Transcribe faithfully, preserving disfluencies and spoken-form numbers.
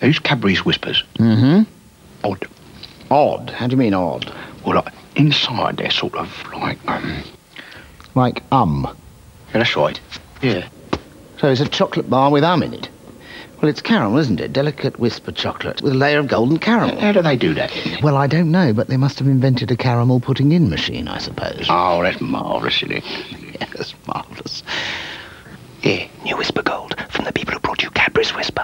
Those Cadbury's Whispers. Mm-hmm. Odd. Odd? How do you mean odd? Well, like, inside they're sort of like, um... Like um? Yeah, that's right. Yeah. So it's a chocolate bar with um in it? Well, it's caramel, isn't it? Delicate Wispa chocolate with a layer of golden caramel. How do they do that? Well, I don't know, but they must have invented a caramel putting in machine, I suppose. Oh, that's marvellous, isn't it? Yeah, that's marvellous. Yeah, new Wispa Gold from the people who brought you Cadbury's Wispa.